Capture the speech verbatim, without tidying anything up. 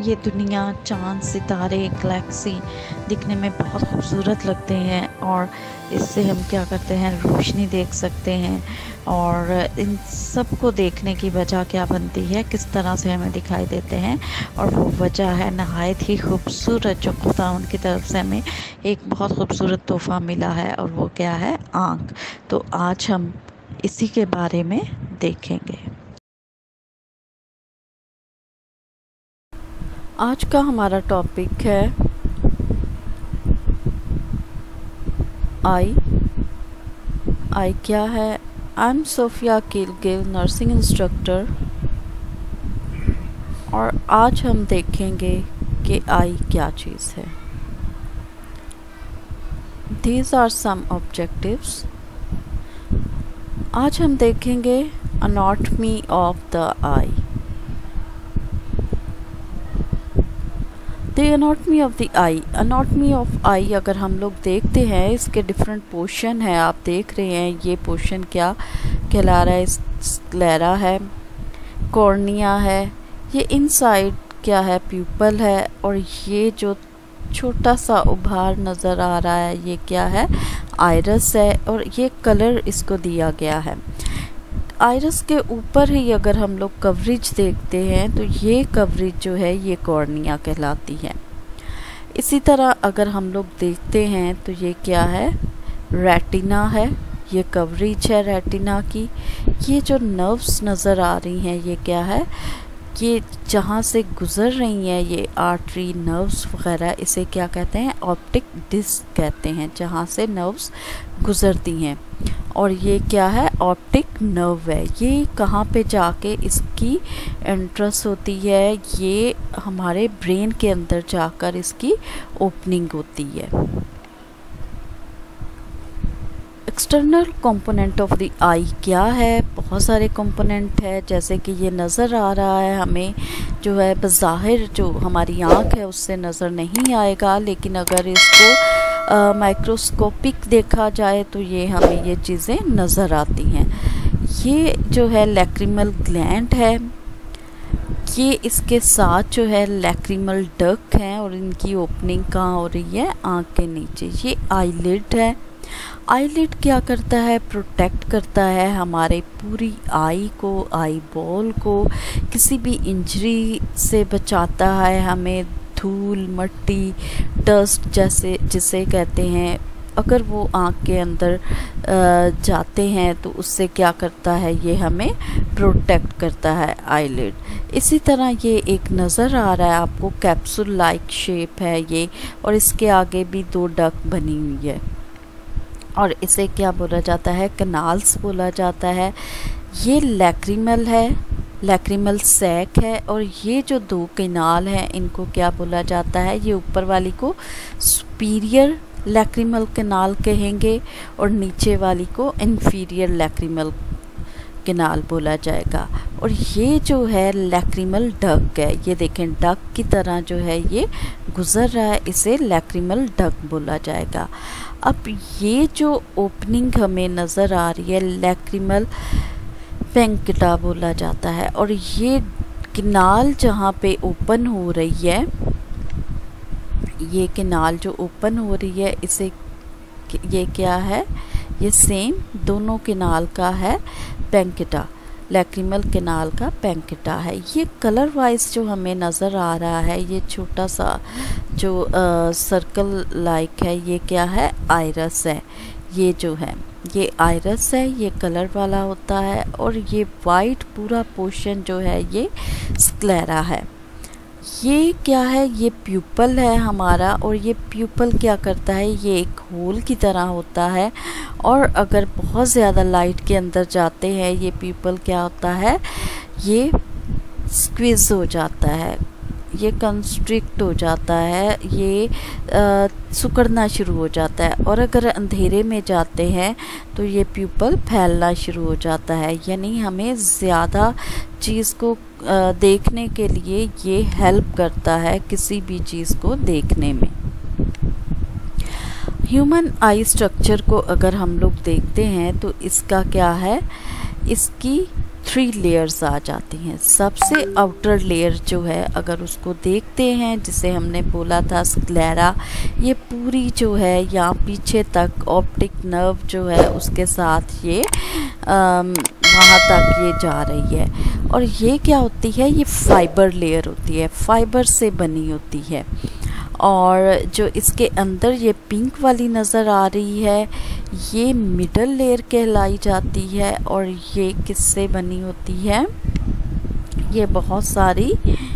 ये दुनिया, चाँद, सितारे, गैलेक्सी दिखने में बहुत खूबसूरत लगते हैं और इससे हम क्या करते हैं, रोशनी देख सकते हैं। और इन सब को देखने की वजह क्या बनती है, किस तरह से हमें दिखाई देते हैं, और वो वजह है नहायत ही खूबसूरत, जो खुदावंद की तरफ से हमें एक बहुत खूबसूरत तोहफ़ा मिला है, और वो क्या है, आँख। तो आज हम इसी के बारे में देखेंगे। आज का हमारा टॉपिक है आई। आई क्या है? I am Sofia Kilgill, nursing instructor, और आज हम देखेंगे कि आई क्या चीज़ है। These are some objectives। आज हम देखेंगे anatomy of the eye। The anatomy of the eye. Anatomy of eye अगर हम लोग देखते हैं, इसके डिफरेंट पोर्शन है। आप देख रहे हैं ये पोर्शन क्या कहला रहा है, स्क्लेरा है, कॉर्निया है, ये इनसाइड क्या है, प्यूपल है, और ये जो छोटा सा उभार नज़र आ रहा है ये क्या है, आइरस है, और ये कलर इसको दिया गया है। आइरस के ऊपर ही अगर हम लोग कवरेज देखते हैं तो ये कवरेज जो है ये कॉर्निया कहलाती है। इसी तरह अगर हम लोग देखते हैं तो ये क्या है, रेटिना है, ये कवरेज है रेटिना की। ये जो नर्व्स नज़र आ रही हैं ये क्या है, ये जहाँ से गुज़र रही हैं ये आर्टरी, नर्व्स वगैरह, इसे क्या कहते हैं, ऑप्टिक डिस्क कहते हैं, जहाँ से नर्व्स गुज़रती हैं। और ये क्या है, ऑप्टिक नर्व है। ये कहाँ पे जाके इसकी एंट्रेंस होती है, ये हमारे ब्रेन के अंदर जाकर इसकी ओपनिंग होती है। External component of the eye क्या है, बहुत सारे कंपोनेंट है, जैसे कि ये नज़र आ रहा है हमें, जो है बज़ाहिर जो हमारी आँख है उससे नज़र नहीं आएगा, लेकिन अगर इसको माइक्रोस्कोपिक देखा जाए तो ये हमें ये चीज़ें नज़र आती हैं। ये जो है लैक्रिमल ग्लैंड है, ये इसके साथ जो है लैक्रिमल डक्ट हैं, और इनकी ओपनिंग कहाँ हो रही है, आँख के नीचे। ये आईलिड है। आईलिड क्या करता है, प्रोटेक्ट करता है हमारे पूरी आई को, आई बॉल को, किसी भी इंजरी से बचाता है हमें। धूल, मिट्टी, डस्ट जैसे जिसे कहते हैं, अगर वो आँख के अंदर जाते हैं तो उससे क्या करता है, ये हमें प्रोटेक्ट करता है आईलिड। इसी तरह ये एक नज़र आ रहा है आपको, कैप्सूल लाइक शेप है ये, और इसके आगे भी दो डक बनी हुई है, और इसे क्या बोला जाता है, कनाल्स बोला जाता है। ये लैक्रिमल है, लैक्रिमल सैक है, और ये जो दो कनाल हैं इनको क्या बोला जाता है, ये ऊपर वाली को सुपीरियर लैक्रिमल कनाल कहेंगे, और नीचे वाली को इन्फीरियर लैक्रिमल कनाल बोला जाएगा। और ये जो है लैक्रिमल डक है, ये देखें डक की तरह जो है ये गुज़र रहा है, इसे लैक्रिमल डक बोला जाएगा। अब ये जो ओपनिंग हमें नज़र आ रही है लैक्रिमल पेंकिटा बोला जाता है, और ये किनाल जहाँ पे ओपन हो रही है, ये किनाल जो ओपन हो रही है इसे ये क्या है, ये सेम दोनों किनाल का है पेंकिटा, लैक्रिमल किनाल का पेंकिटा है। ये कलर वाइज जो हमें नज़र आ रहा है, ये छोटा सा जो आ, सर्कल लाइक है, ये क्या है, आइरस है। ये जो है ये आइरस है, ये कलर वाला होता है, और ये वाइट पूरा पोर्शन जो है ये स्क्लेरा है। ये क्या है, ये प्यूपल है हमारा, और ये प्यूपल क्या करता है, ये एक होल की तरह होता है, और अगर बहुत ज़्यादा लाइट के अंदर जाते हैं ये प्यूपल क्या होता है, ये स्क्वीज़ हो जाता है, ये कंस्ट्रिक्ट हो जाता है, ये आ, सिकुड़ना शुरू हो जाता है, और अगर अंधेरे में जाते हैं तो ये प्यूपल फैलना शुरू हो जाता है। यानी हमें ज़्यादा चीज़ को आ, देखने के लिए ये हेल्प करता है किसी भी चीज़ को देखने में। ह्यूमन आई स्ट्रक्चर को अगर हम लोग देखते हैं तो इसका क्या है, इसकी थ्री लेयर्स आ जाती हैं। सबसे आउटर लेयर जो है अगर उसको देखते हैं, जिसे हमने बोला था स्क्लेरा, ये पूरी जो है यहाँ पीछे तक ऑप्टिक नर्व जो है उसके साथ ये वहाँ तक ये जा रही है। और ये क्या होती है, ये फाइबर लेयर होती है, फाइबर से बनी होती है। और जो इसके अंदर ये पिंक वाली नज़र आ रही है, ये मिडल लेयर कहलाई जाती है। और ये किससे बनी होती है, ये बहुत सारी